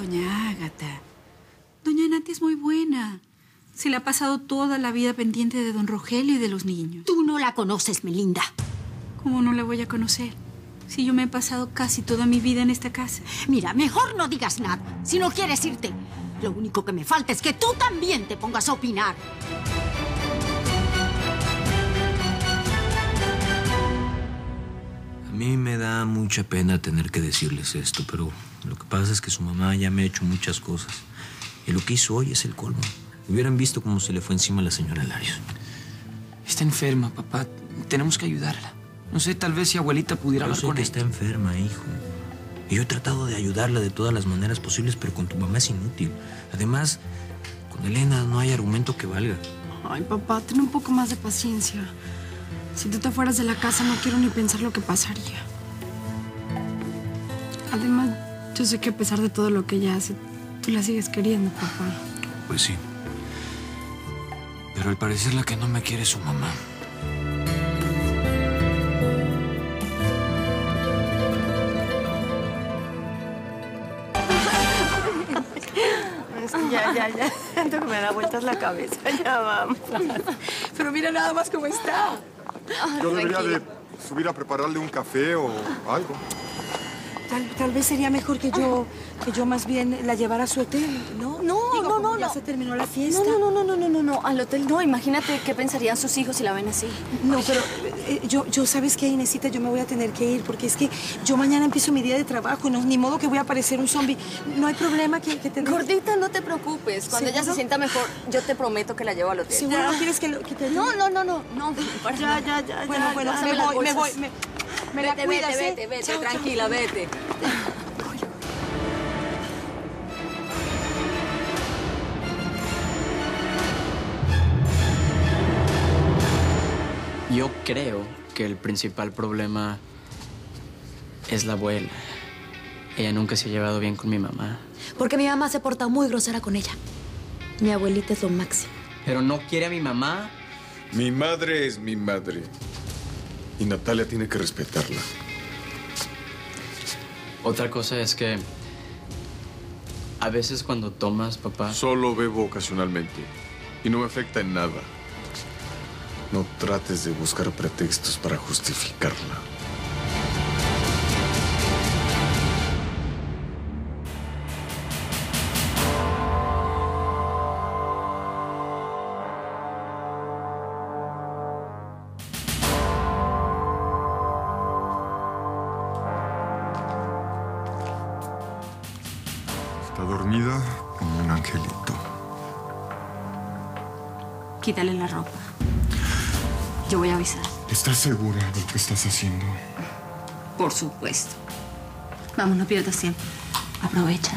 Doña Ágata. Doña Nati es muy buena. Se le ha pasado toda la vida pendiente de don Rogelio y de los niños. Tú no la conoces, Melinda. ¿Cómo no la voy a conocer? Si yo me he pasado casi toda mi vida en esta casa. Mira, mejor no digas nada. Si no quieres irte, lo único que me falta es que tú también te pongas a opinar. A mí me da mucha pena tener que decirles esto, pero lo que pasa es que su mamá ya me ha hecho muchas cosas. Y lo que hizo hoy es el colmo. Hubieran visto cómo se le fue encima a la señora Larios. Está enferma, papá. Tenemos que ayudarla. No sé, tal vez si abuelita pudiera hablar con ella. Yo sé que está enferma, hijo. Y yo he tratado de ayudarla de todas las maneras posibles, pero con tu mamá es inútil. Además, con Elena no hay argumento que valga. Ay, papá, ten un poco más de paciencia. Si tú te fueras de la casa, no quiero ni pensar lo que pasaría. Además, yo sé que a pesar de todo lo que ella hace, tú la sigues queriendo, papá. Pues sí. Pero al parecer la que no me quiere es su mamá. Es que ya. Siento que me da vueltas la cabeza. Ya vamos. Pero mira nada más cómo está. Yo debería de subir a prepararle un café o algo. Tal vez sería mejor que yo más bien la llevara a su hotel, ¿no? No. Ya se terminó la fiesta. No, al hotel no. Imagínate qué pensarían sus hijos si la ven así. No, pero yo ¿sabes qué, Inesita? Yo me voy a tener que ir porque es que yo mañana empiezo mi día de trabajo. No, ni modo que voy a parecer un zombie. No hay problema que te... Gordita, no te preocupes. Cuando ella se sienta mejor, yo te prometo que la llevo al hotel. ¿Seguro no quieres que te... No. Ya. Bueno, me voy. Me la cuidas, Vete, Chao, tranquila, vete. Yo creo que el principal problema es la abuela. Ella nunca se ha llevado bien con mi mamá. Porque mi mamá se porta muy grosera con ella. Mi abuelita es lo máximo. Pero no quiere a mi mamá. Mi madre es mi madre. Y Natalia tiene que respetarla. Otra cosa es que a veces cuando tomas, papá... Solo bebo ocasionalmente. Y no me afecta en nada. No trates de buscar pretextos para justificarla. Está dormida como un angelito. Quítale la ropa. Yo voy a avisar. ¿Estás segura de lo que estás haciendo? Por supuesto. Vamos, no pierdas tiempo. Aprovecha.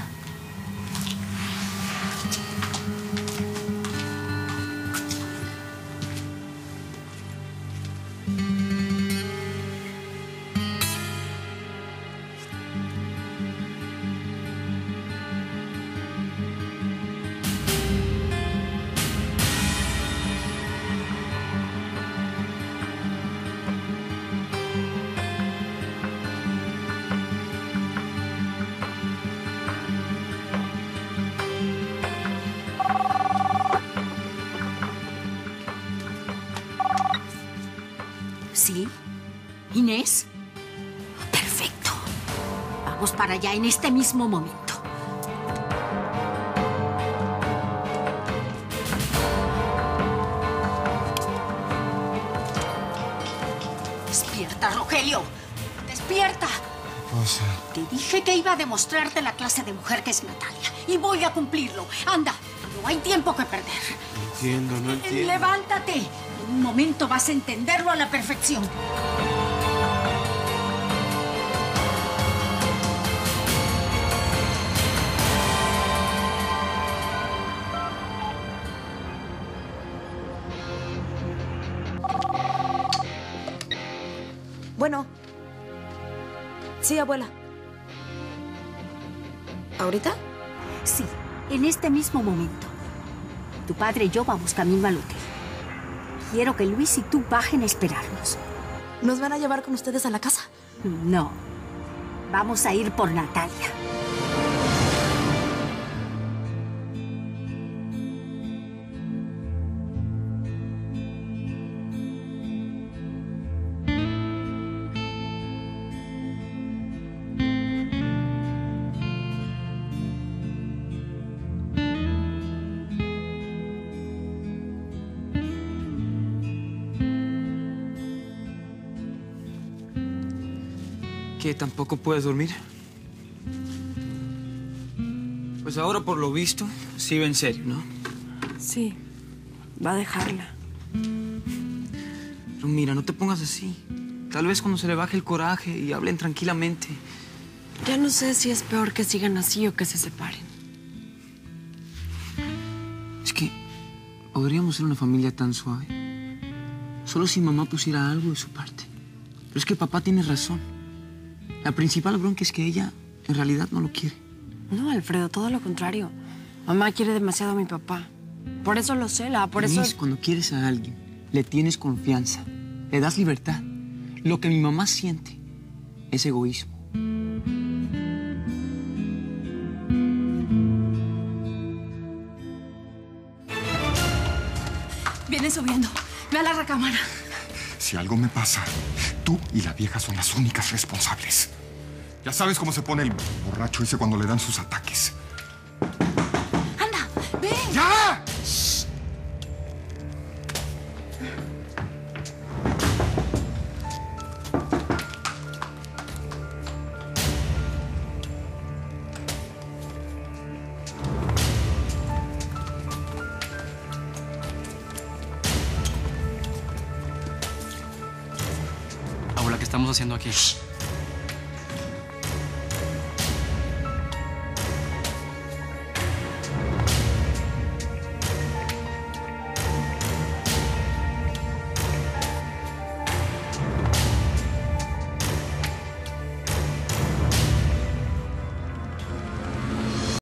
¿Sí? ¿Inés? Perfecto. Vamos para allá en este mismo momento. ¡Despierta, Rogelio! ¡Despierta! ¿Qué pasa? Te dije que iba a demostrarte la clase de mujer que es Natalia. Y voy a cumplirlo. ¡Anda! No hay tiempo que perder. No entiendo. ¡Levántate! En un momento vas a entenderlo a la perfección. Bueno. Sí, abuela. ¿Ahorita? Sí, en este mismo momento. Tu padre y yo vamos camino al hotel. Quiero que Luis y tú bajen a esperarnos. ¿Nos van a llevar con ustedes a la casa? No. Vamos a ir por Natalia. ¿Qué, tampoco puedes dormir? Pues ahora, por lo visto, sí va en serio, ¿no? Sí, va a dejarla. Pero mira, no te pongas así. Tal vez cuando se le baje el coraje y hablen tranquilamente. Ya no sé si es peor que sigan así o que se separen. Es que podríamos ser una familia tan suave. Solo si mamá pusiera algo de su parte. Pero es que papá tiene razón. La principal bronca es que ella en realidad no lo quiere. No, Alfredo, todo lo contrario. Mamá quiere demasiado a mi papá. Por eso lo cela, por eso... Cuando quieres a alguien, le tienes confianza, le das libertad. Lo que mi mamá siente es egoísmo. Viene subiendo. Ve a la recámara. Si algo me pasa, tú y la vieja son las únicas responsables. Ya sabes cómo se pone el borracho ese cuando le dan sus ataques. ¡Anda! ¡Ven! ¡Ya! Abuela, ¿qué estamos haciendo aquí?